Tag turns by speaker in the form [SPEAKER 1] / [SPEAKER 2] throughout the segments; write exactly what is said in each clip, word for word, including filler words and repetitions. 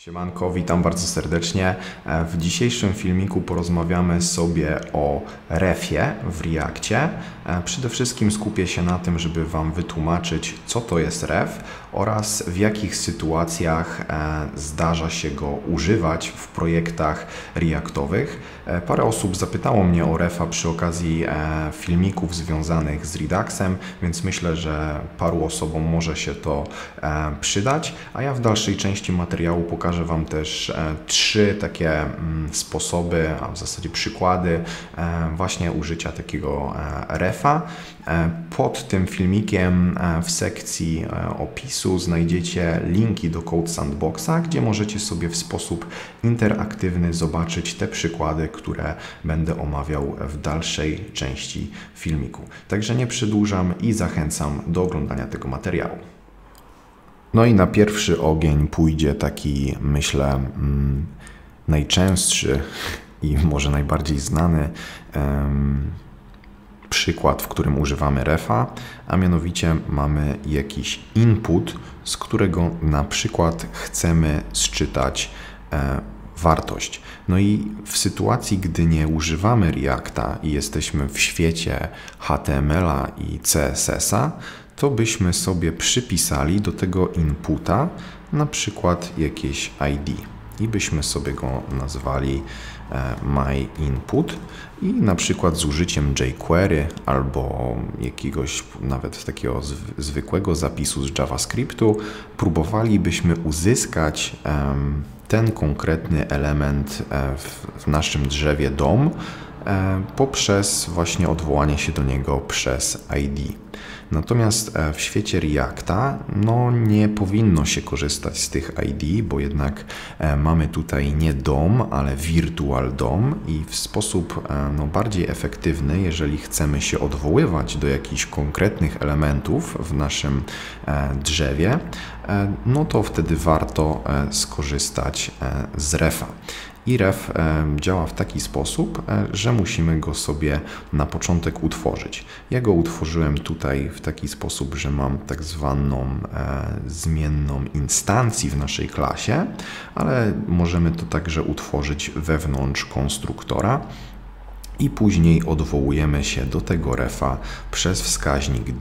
[SPEAKER 1] Siemanko, witam bardzo serdecznie. W dzisiejszym filmiku porozmawiamy sobie o refie w Reakcie. Przede wszystkim skupię się na tym, żeby Wam wytłumaczyć, co to jest ref oraz w jakich sytuacjach zdarza się go używać w projektach reaktowych. Parę osób zapytało mnie o refa przy okazji filmików związanych z Reduxem, więc myślę, że paru osobom może się to przydać, a ja w dalszej części materiału pokażę Wam też trzy takie sposoby, a w zasadzie przykłady właśnie użycia takiego refa. Pod tym filmikiem w sekcji opisu znajdziecie linki do Code Sandboxa, gdzie możecie sobie w sposób interaktywny zobaczyć te przykłady, które będę omawiał w dalszej części filmiku. Także nie przedłużam i zachęcam do oglądania tego materiału. No i na pierwszy ogień pójdzie taki, myślę, mm, najczęstszy i może najbardziej znany um, przykład, w którym używamy refa, a mianowicie mamy jakiś input, z którego na przykład chcemy sczytać e, wartość. No i w sytuacji, gdy nie używamy Reacta i jesteśmy w świecie H T M L a i C S S a, to byśmy sobie przypisali do tego inputa na przykład jakieś I D i byśmy sobie go nazwali myInput i na przykład z użyciem jQuery albo jakiegoś nawet takiego zwykłego zapisu z JavaScriptu próbowalibyśmy uzyskać ten konkretny element w naszym drzewie D O M poprzez właśnie odwołanie się do niego przez I D. Natomiast w świecie Reacta no, nie powinno się korzystać z tych I D, bo jednak mamy tutaj nie D O M, ale Virtual D O M i w sposób no, bardziej efektywny, jeżeli chcemy się odwoływać do jakichś konkretnych elementów w naszym drzewie, no to wtedy warto skorzystać z refa. I ref działa w taki sposób, że musimy go sobie na początek utworzyć. Ja go utworzyłem tutaj w taki sposób, że mam tak zwaną zmienną instancję w naszej klasie, ale możemy to także utworzyć wewnątrz konstruktora. I później odwołujemy się do tego refa przez wskaźnik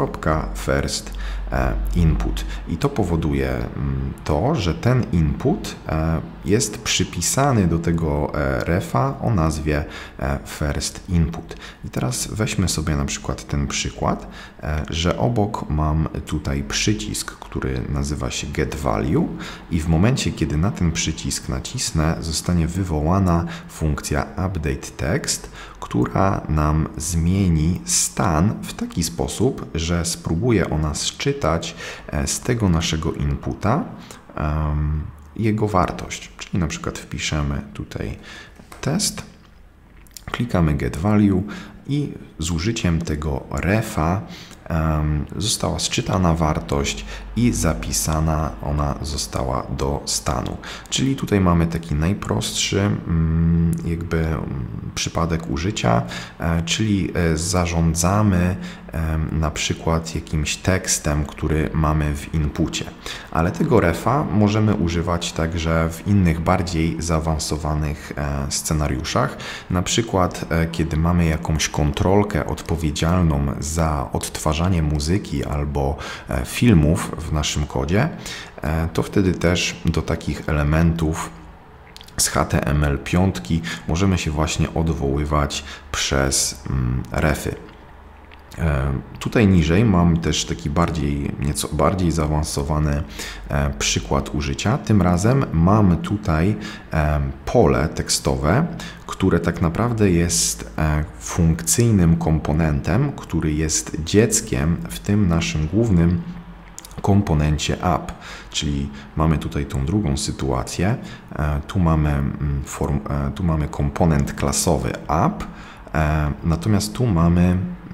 [SPEAKER 1] this.firstInput. I to powoduje to, że ten input jest przypisany do tego refa o nazwie firstInput. I teraz weźmy sobie na przykład ten przykład, że obok mam tutaj przycisk, który nazywa się getValue i w momencie, kiedy na ten przycisk nacisnę, zostanie wywołana funkcja updateText, która nam zmieni stan w taki sposób, że spróbuje ona sczytać z tego naszego inputa um, jego wartość. Czyli na przykład wpiszemy tutaj test, klikamy getValue i z użyciem tego refa um, została sczytana wartość i zapisana ona została do stanu. Czyli tutaj mamy taki najprostszy um, jakby um, przypadek użycia, e, czyli e, zarządzamy e, na przykład jakimś tekstem, który mamy w inpucie. Ale tego refa możemy używać także w innych bardziej zaawansowanych e, scenariuszach. Na przykład e, kiedy mamy jakąś kontrolkę odpowiedzialną za odtwarzanie muzyki albo e, filmów w naszym kodzie, e, to wtedy też do takich elementów z H T M L pięć możemy się właśnie odwoływać przez mm, refy. E, tutaj niżej mam też taki bardziej, nieco bardziej zaawansowany e, przykład użycia. Tym razem mam tutaj e, pole tekstowe, które tak naprawdę jest e, funkcyjnym komponentem, który jest dzieckiem w tym naszym głównym komponencie app, czyli mamy tutaj tą drugą sytuację. E, tu mamy, form, e, tu mamy komponent klasowy app, e, natomiast tu mamy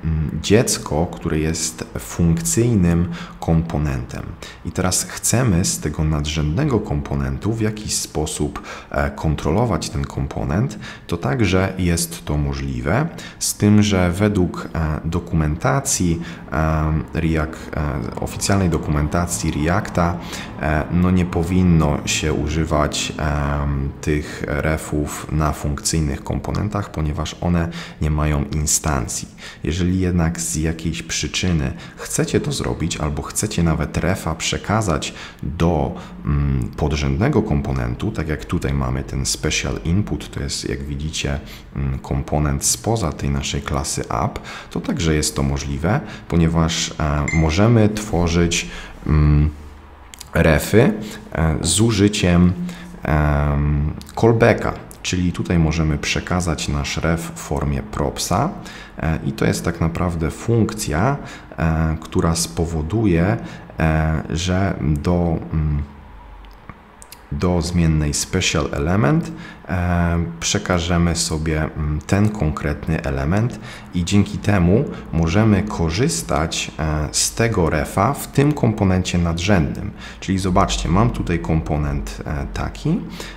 [SPEAKER 1] dziecko, które jest funkcyjnym komponentem. I teraz chcemy z tego nadrzędnego komponentu w jakiś sposób kontrolować ten komponent, to także jest to możliwe, z tym, że według dokumentacji React, oficjalnej dokumentacji Reacta, no nie powinno się używać tych refów na funkcyjnych komponentach, ponieważ one nie mają instancji. Jeżeli jednak z jakiejś przyczyny chcecie to zrobić, albo chcecie nawet refa przekazać do mm, podrzędnego komponentu, tak jak tutaj mamy ten special input, to jest, jak widzicie, mm, komponent spoza tej naszej klasy app, to także jest to możliwe, ponieważ e, możemy tworzyć mm, refy e, z użyciem e, callbacka. Czyli tutaj możemy przekazać nasz ref w formie propsa i to jest tak naprawdę funkcja, która spowoduje, że do, do zmiennej special element przekażemy sobie ten konkretny element i dzięki temu możemy korzystać z tego refa w tym komponencie nadrzędnym. Czyli zobaczcie, mam tutaj komponent taki,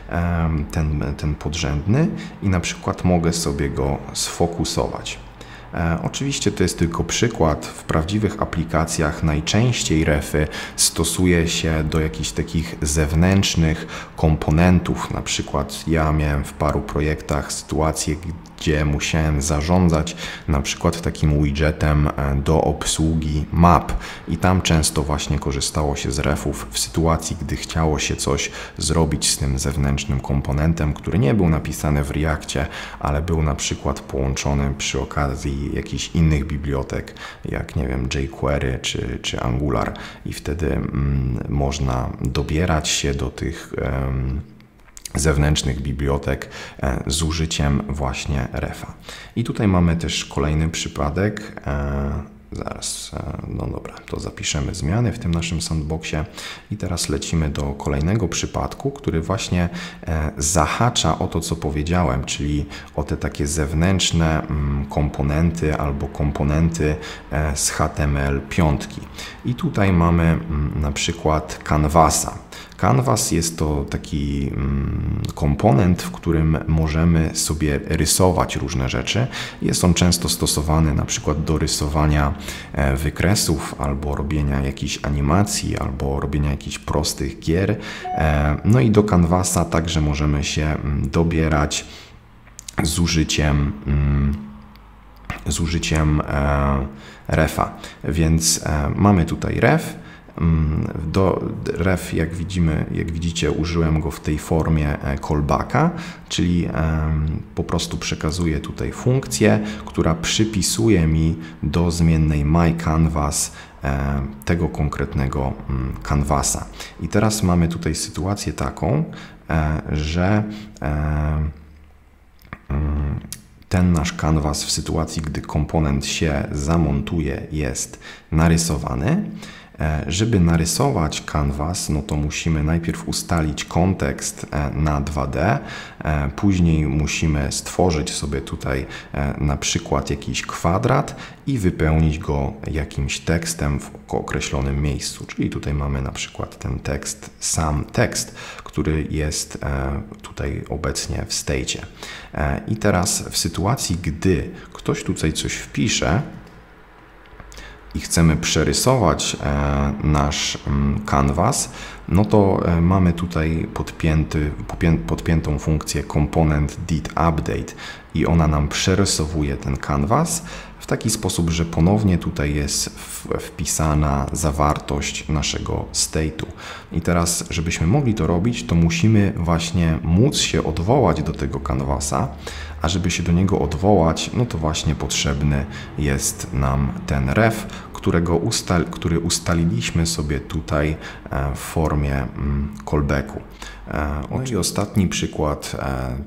[SPEAKER 1] ten, ten podrzędny i na przykład mogę sobie go sfokusować. Oczywiście to jest tylko przykład. W prawdziwych aplikacjach najczęściej refy stosuje się do jakichś takich zewnętrznych komponentów. Na przykład ja miałem w paru projektach sytuację, gdzie musiałem zarządzać na przykład takim widgetem do obsługi map i tam często właśnie korzystało się z refów w sytuacji, gdy chciało się coś zrobić z tym zewnętrznym komponentem, który nie był napisany w Reactie, ale był na przykład połączony przy okazji jakichś innych bibliotek, jak nie wiem, jQuery czy, czy Angular i wtedy mm, można dobierać się do tych um, zewnętrznych bibliotek z użyciem właśnie refa. I tutaj mamy też kolejny przypadek. Zaraz, no dobra, to zapiszemy zmiany w tym naszym sandboxie i teraz lecimy do kolejnego przypadku, który właśnie zahacza o to, co powiedziałem, czyli o te takie zewnętrzne komponenty albo komponenty z H T M L pięć. I tutaj mamy na przykład Canvasa. Canvas jest to taki mm, komponent, w którym możemy sobie rysować różne rzeczy. Jest on często stosowany na przykład do rysowania e, wykresów, albo robienia jakichś animacji, albo robienia jakichś prostych gier. E, no i do Canvasa także możemy się mm, dobierać z użyciem mm, z użyciem e, refa. Więc e, mamy tutaj ref. Do ref, jak widzimy, jak widzicie, użyłem go w tej formie callbacka, czyli po prostu przekazuję tutaj funkcję, która przypisuje mi do zmiennej myCanvas tego konkretnego canvasa. I teraz mamy tutaj sytuację taką, że ten nasz canvas w sytuacji, gdy komponent się zamontuje, jest narysowany. Żeby narysować canvas, no to musimy najpierw ustalić kontekst na dwa D, później musimy stworzyć sobie tutaj na przykład jakiś kwadrat i wypełnić go jakimś tekstem w określonym miejscu. Czyli tutaj mamy na przykład ten tekst, sam tekst, który jest tutaj obecnie w state'cie. I teraz w sytuacji, gdy ktoś tutaj coś wpisze, i chcemy przerysować e, nasz m, canvas, no to e, mamy tutaj podpięty, podpiętą funkcję component did update i ona nam przerysowuje ten canvas w taki sposób, że ponownie tutaj jest w, wpisana zawartość naszego state'u. I teraz, żebyśmy mogli to robić, to musimy właśnie móc się odwołać do tego canvasa, a żeby się do niego odwołać, no to właśnie potrzebny jest nam ten ref, którego ustal, który ustaliliśmy sobie tutaj w formie callbacku. No i ostatni przykład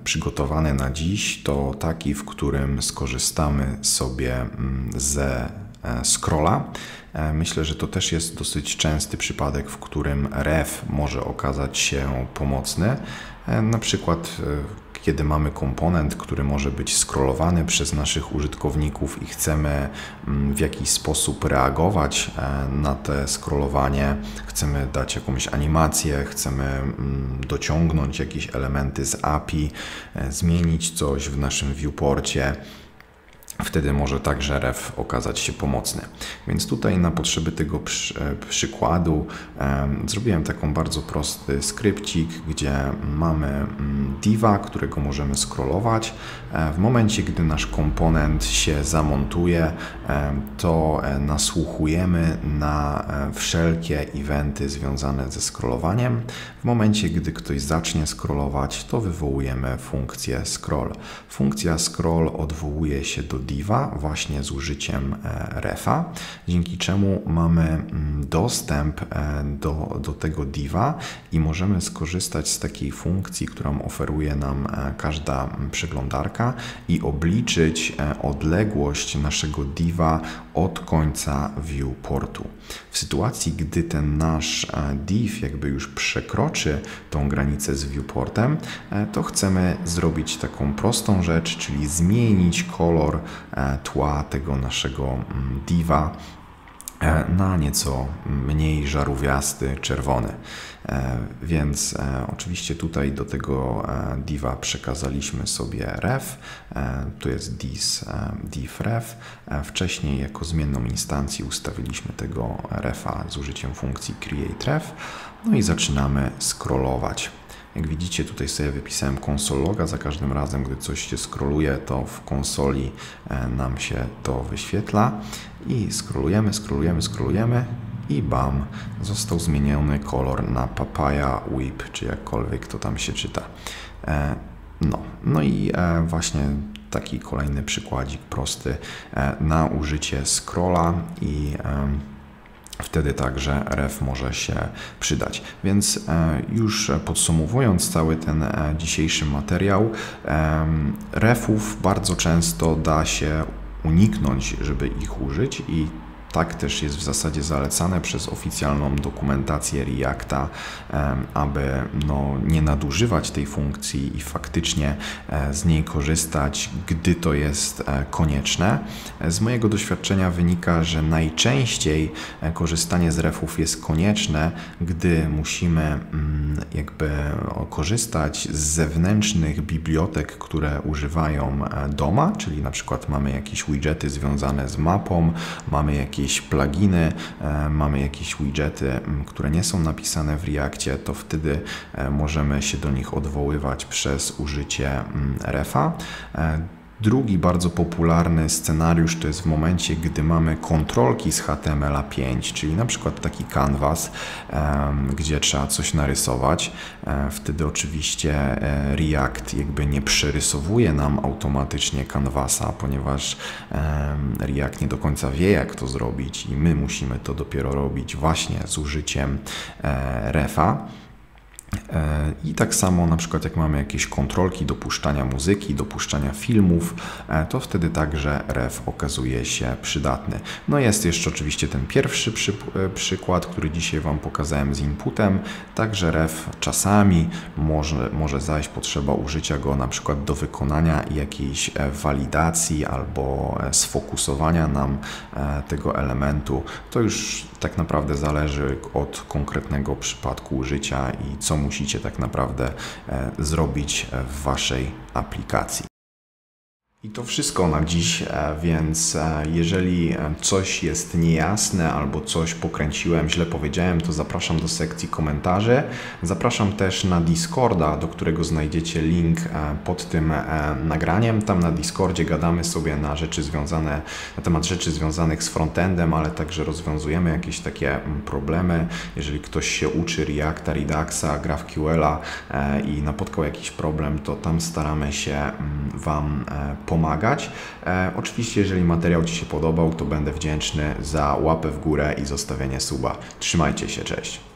[SPEAKER 1] przygotowany na dziś to taki, w którym skorzystamy sobie ze scrolla. Myślę, że to też jest dosyć częsty przypadek, w którym ref może okazać się pomocny. Na przykład kiedy mamy komponent, który może być scrollowany przez naszych użytkowników i chcemy w jakiś sposób reagować na te scrollowanie, chcemy dać jakąś animację, chcemy dociągnąć jakieś elementy z A P I, zmienić coś w naszym viewporcie, wtedy może także ref okazać się pomocny. Więc tutaj na potrzeby tego przy, przykładu e, zrobiłem taką bardzo prosty skrypcik, gdzie mamy diva, którego możemy scrollować. E, w momencie, gdy nasz komponent się zamontuje, e, to e, nasłuchujemy na e, wszelkie eventy związane ze scrollowaniem. W momencie, gdy ktoś zacznie scrollować, to wywołujemy funkcję scroll. Funkcja scroll odwołuje się do diva właśnie z użyciem refa, dzięki czemu mamy dostęp do, do tego diva i możemy skorzystać z takiej funkcji, którą oferuje nam każda przeglądarka i obliczyć odległość naszego diva od końca viewportu. W sytuacji, gdy ten nasz div jakby już przekroczy tą granicę z viewportem, to chcemy zrobić taką prostą rzecz, czyli zmienić kolor tła tego naszego diva na nieco mniej żarówiasty, czerwony. Więc oczywiście tutaj do tego diva przekazaliśmy sobie ref, to jest this div ref. Wcześniej jako zmienną instancję ustawiliśmy tego refa z użyciem funkcji createRef, no i zaczynamy scrollować. Jak widzicie, tutaj sobie wypisałem console loga. Za każdym razem, gdy coś się scrolluje, to w konsoli nam się to wyświetla i scrollujemy, scrollujemy, scrollujemy i bam, został zmieniony kolor na papaya whip, czy jakkolwiek to tam się czyta. No, no i właśnie taki kolejny przykładzik prosty na użycie scrolla i wtedy także ref może się przydać. Więc już podsumowując cały ten dzisiejszy materiał, refów bardzo często da się uniknąć, żeby ich użyć i tak też jest w zasadzie zalecane przez oficjalną dokumentację Reacta, aby no, nie nadużywać tej funkcji i faktycznie z niej korzystać, gdy to jest konieczne. Z mojego doświadczenia wynika, że najczęściej korzystanie z refów jest konieczne, gdy musimy jakby korzystać z zewnętrznych bibliotek, które używają doma, czyli na przykład mamy jakieś widgety związane z mapą, mamy jakieś jakieś pluginy, mamy jakieś widgety, które nie są napisane w Reactie, to wtedy możemy się do nich odwoływać przez użycie refa. Drugi bardzo popularny scenariusz to jest w momencie, gdy mamy kontrolki z H T M L a pięć, czyli na przykład taki canvas, gdzie trzeba coś narysować. Wtedy oczywiście React jakby nie przerysowuje nam automatycznie canvasa, ponieważ React nie do końca wie, jak to zrobić i my musimy to dopiero robić właśnie z użyciem refa. I tak samo na przykład jak mamy jakieś kontrolki dopuszczania muzyki, dopuszczania filmów, to wtedy także ref okazuje się przydatny. No jest jeszcze oczywiście ten pierwszy przy, przykład, który dzisiaj Wam pokazałem z inputem, także ref czasami może, może zajść potrzeba użycia go na przykład do wykonania jakiejś walidacji albo sfokusowania nam tego elementu. To już tak naprawdę zależy od konkretnego przypadku użycia i co musicie tak naprawdę zrobić w Waszej aplikacji. I to wszystko na dziś, więc jeżeli coś jest niejasne albo coś pokręciłem, źle powiedziałem, to zapraszam do sekcji komentarzy. Zapraszam też na Discorda, do którego znajdziecie link pod tym nagraniem. Tam na Discordzie gadamy sobie na rzeczy związane, na temat rzeczy związanych z frontendem, ale także rozwiązujemy jakieś takie problemy. Jeżeli ktoś się uczy Reacta, Reduxa, GraphQL-a i napotkał jakiś problem, to tam staramy się Wam pomagać. E, oczywiście, jeżeli materiał Ci się podobał, to będę wdzięczny za łapę w górę i zostawienie suba. Trzymajcie się, cześć!